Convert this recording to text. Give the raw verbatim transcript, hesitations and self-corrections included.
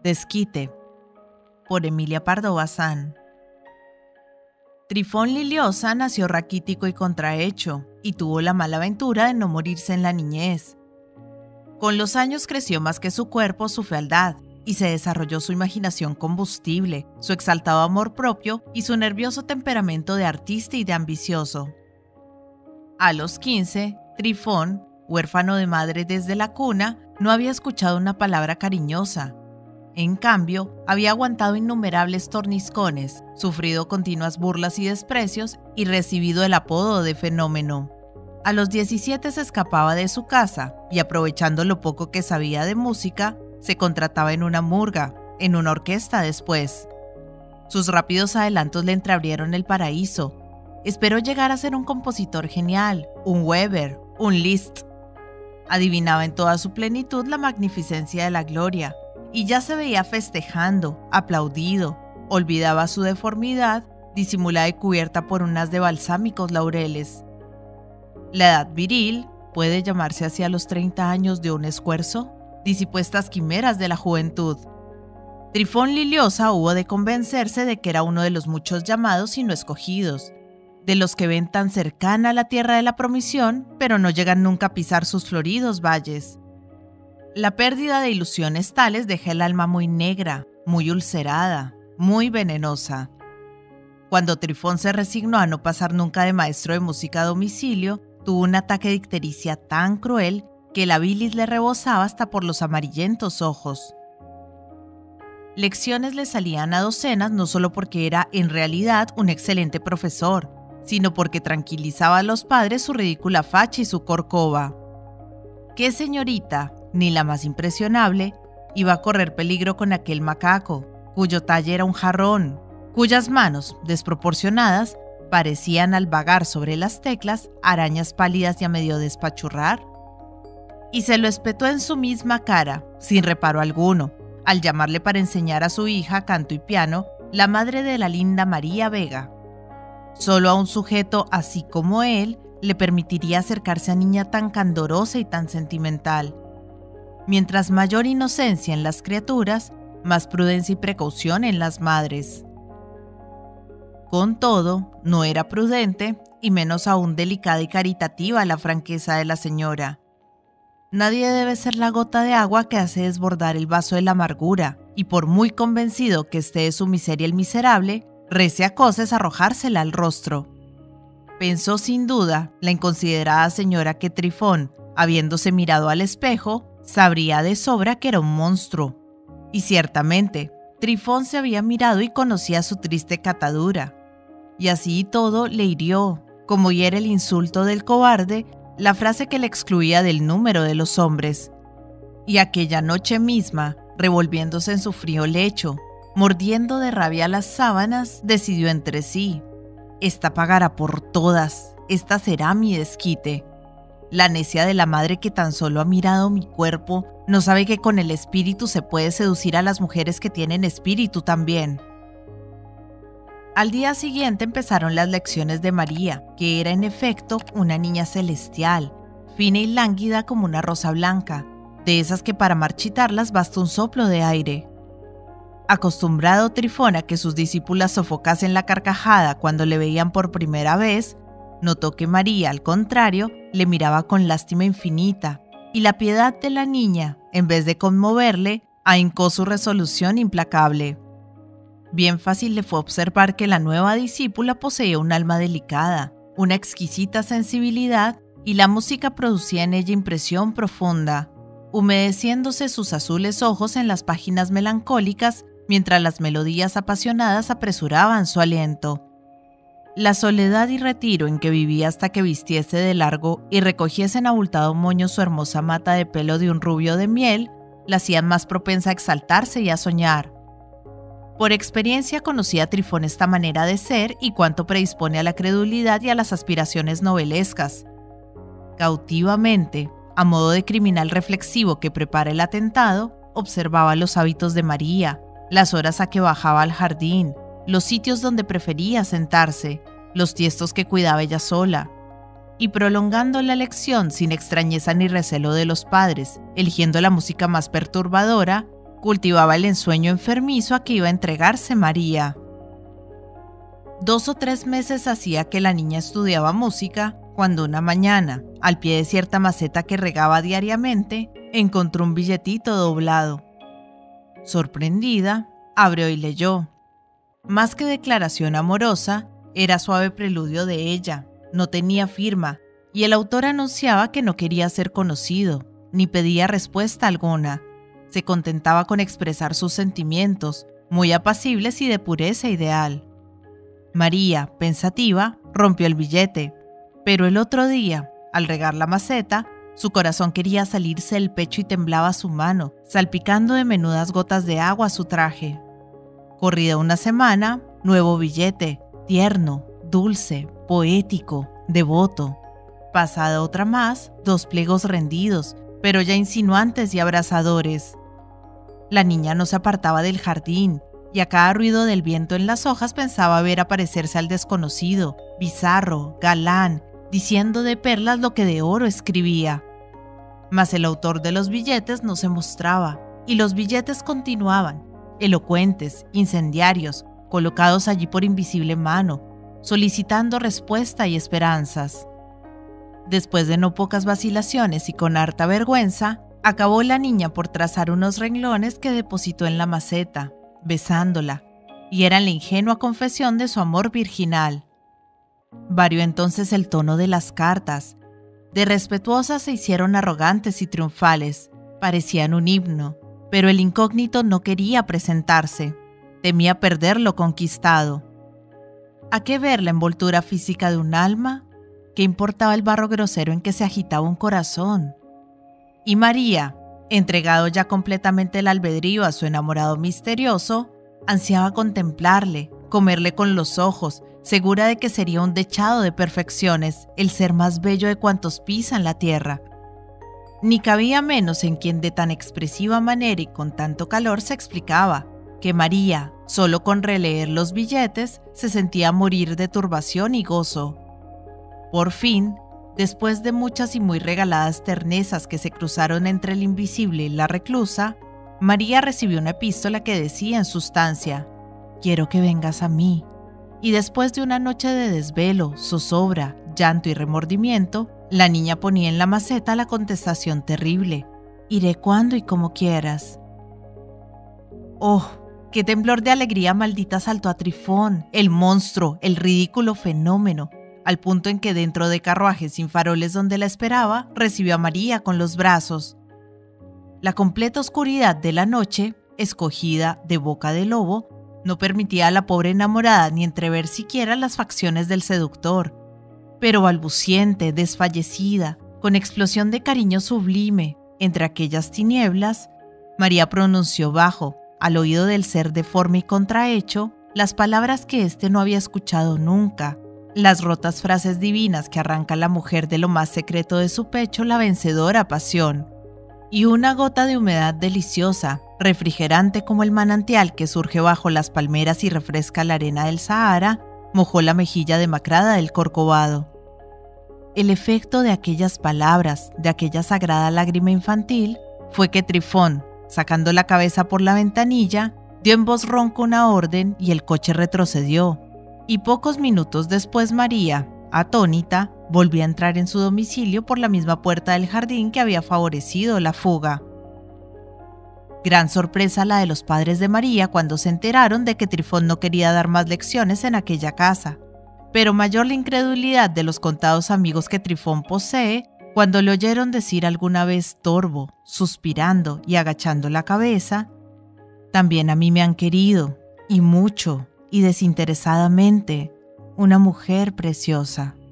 Desquite, por Emilia Pardo Bazán. Trifón Liliosa nació raquítico y contrahecho, y tuvo la mala aventura de no morirse en la niñez. Con los años creció más que su cuerpo su fealdad, y se desarrolló su imaginación combustible, su exaltado amor propio y su nervioso temperamento de artista y de ambicioso. A los quince, Trifón, huérfano de madre desde la cuna, no había escuchado una palabra cariñosa. En cambio, había aguantado innumerables torniscones, sufrido continuas burlas y desprecios y recibido el apodo de fenómeno. A los diecisiete se escapaba de su casa y, aprovechando lo poco que sabía de música, se contrataba en una murga, en una orquesta después. Sus rápidos adelantos le entreabrieron el paraíso. Esperó llegar a ser un compositor genial, un Weber, un Liszt. Adivinaba en toda su plenitud la magnificencia de la gloria, y ya se veía festejando, aplaudido, olvidaba su deformidad, disimulada y cubierta por unas de balsámicos laureles. La edad viril puede llamarse hacia los treinta años de un esfuerzo, disipó estas quimeras de la juventud. Trifón Liliosa hubo de convencerse de que era uno de los muchos llamados y no escogidos, de los que ven tan cercana la tierra de la promisión, pero no llegan nunca a pisar sus floridos valles. La pérdida de ilusiones tales deja el alma muy negra, muy ulcerada, muy venenosa. Cuando Trifón se resignó a no pasar nunca de maestro de música a domicilio, tuvo un ataque de ictericia tan cruel que la bilis le rebosaba hasta por los amarillentos ojos. Lecciones le salían a docenas no solo porque era en realidad un excelente profesor, sino porque tranquilizaba a los padres su ridícula facha y su corcova. ¿Qué señorita, ni la más impresionable, iba a correr peligro con aquel macaco, cuyo talle era un jarrón, cuyas manos, desproporcionadas, parecían al vagar sobre las teclas arañas pálidas y a medio despachurrar? Y se lo espetó en su misma cara, sin reparo alguno, al llamarle para enseñar a su hija canto y piano, la madre de la linda María Vega. Solo a un sujeto así como él le permitiría acercarse a niña tan candorosa y tan sentimental. Mientras mayor inocencia en las criaturas, más prudencia y precaución en las madres. Con todo, no era prudente, y menos aún delicada y caritativa la franqueza de la señora. Nadie debe ser la gota de agua que hace desbordar el vaso de la amargura, y por muy convencido que esté de su miseria el miserable, recia cosas arrojársela al rostro. Pensó sin duda la inconsiderada señora que Trifón, habiéndose mirado al espejo, sabría de sobra que era un monstruo. Y ciertamente, Trifón se había mirado y conocía su triste catadura. Y así y todo le hirió, como hiere el insulto del cobarde, la frase que le excluía del número de los hombres. Y aquella noche misma, revolviéndose en su frío lecho, mordiendo de rabia las sábanas, decidió entre sí: esta pagará por todas, esta será mi desquite. La necia de la madre que tan solo ha mirado mi cuerpo no sabe que con el espíritu se puede seducir a las mujeres que tienen espíritu también. Al día siguiente empezaron las lecciones de María, que era en efecto una niña celestial, fina y lánguida como una rosa blanca, de esas que para marchitarlas basta un soplo de aire. Acostumbrado Trifón a que sus discípulas sofocasen la carcajada cuando le veían por primera vez, notó que María, al contrario, le miraba con lástima infinita, y la piedad de la niña, en vez de conmoverle, ahincó su resolución implacable. Bien fácil le fue observar que la nueva discípula poseía un alma delicada, una exquisita sensibilidad, y la música producía en ella impresión profunda, humedeciéndose sus azules ojos en las páginas melancólicas mientras las melodías apasionadas apresuraban su aliento. La soledad y retiro en que vivía hasta que vistiese de largo y recogiese en abultado moño su hermosa mata de pelo de un rubio de miel, la hacían más propensa a exaltarse y a soñar. Por experiencia conocía a Trifón esta manera de ser y cuánto predispone a la credulidad y a las aspiraciones novelescas. Cautivamente, a modo de criminal reflexivo que prepara el atentado, observaba los hábitos de María, las horas a que bajaba al jardín, los sitios donde prefería sentarse, los tiestos que cuidaba ella sola, y prolongando la lección sin extrañeza ni recelo de los padres, eligiendo la música más perturbadora, Cultivaba el ensueño enfermizo a que iba a entregarse María. Dos o tres meses hacía que la niña estudiaba música, cuando una mañana, al pie de cierta maceta que regaba diariamente, encontró un billetito doblado. Sorprendida, abrió y leyó. Más que declaración amorosa, era suave preludio de ella, no tenía firma, y el autor anunciaba que no quería ser conocido, ni pedía respuesta alguna. Se contentaba con expresar sus sentimientos, muy apacibles y de pureza ideal. María, pensativa, rompió el billete, pero el otro día, al regar la maceta, su corazón quería salirse del pecho y temblaba su mano, salpicando de menudas gotas de agua su traje. Corrida una semana, nuevo billete, tierno, dulce, poético, devoto. Pasada otra más, dos pliegos rendidos, pero ya insinuantes y abrasadores. La niña no se apartaba del jardín, y a cada ruido del viento en las hojas pensaba ver aparecerse al desconocido, bizarro, galán, diciendo de perlas lo que de oro escribía. Mas el autor de los billetes no se mostraba, y los billetes continuaban, elocuentes, incendiarios, colocados allí por invisible mano, solicitando respuesta y esperanzas. Después de no pocas vacilaciones y con harta vergüenza, acabó la niña por trazar unos renglones que depositó en la maceta, besándola, y eran la ingenua confesión de su amor virginal. Varió entonces el tono de las cartas. De respetuosas se hicieron arrogantes y triunfales, parecían un himno, pero el incógnito no quería presentarse, temía perder lo conquistado. ¿A qué ver la envoltura física de un alma? ¿Qué importaba el barro grosero en que se agitaba un corazón? Y María, entregado ya completamente el albedrío a su enamorado misterioso, ansiaba contemplarle, comerle con los ojos, segura de que sería un dechado de perfecciones, el ser más bello de cuantos pisan la tierra. Ni cabía menos en quien de tan expresiva manera y con tanto calor se explicaba que María, solo con releer los billetes, se sentía morir de turbación y gozo. Por fin, después de muchas y muy regaladas ternezas que se cruzaron entre el invisible y la reclusa, María recibió una epístola que decía en sustancia: «Quiero que vengas a mí». Y después de una noche de desvelo, zozobra, llanto y remordimiento, la niña ponía en la maceta la contestación terrible: «Iré cuando y como quieras». ¡Oh! ¡Qué temblor de alegría maldita saltó a Trifón, el monstruo, el ridículo fenómeno! Al punto en que dentro de carruajes sin faroles donde la esperaba, recibió a María con los brazos. La completa oscuridad de la noche, escogida de boca de lobo, no permitía a la pobre enamorada ni entrever siquiera las facciones del seductor. Pero balbuciente, desfallecida, con explosión de cariño sublime, entre aquellas tinieblas, María pronunció bajo, al oído del ser deforme y contrahecho, las palabras que éste no había escuchado nunca, las rotas frases divinas que arranca la mujer de lo más secreto de su pecho la vencedora pasión. Y una gota de humedad deliciosa, refrigerante como el manantial que surge bajo las palmeras y refresca la arena del Sahara, mojó la mejilla demacrada del Corcovado. El efecto de aquellas palabras, de aquella sagrada lágrima infantil, fue que Trifón, sacando la cabeza por la ventanilla, dio en voz ronca una orden y el coche retrocedió. Y pocos minutos después María, atónita, volvió a entrar en su domicilio por la misma puerta del jardín que había favorecido la fuga. Gran sorpresa la de los padres de María cuando se enteraron de que Trifón no quería dar más lecciones en aquella casa, pero mayor la incredulidad de los contados amigos que Trifón posee cuando le oyeron decir alguna vez torvo, suspirando y agachando la cabeza: «También a mí me han querido, y mucho, y desinteresadamente, una mujer preciosa».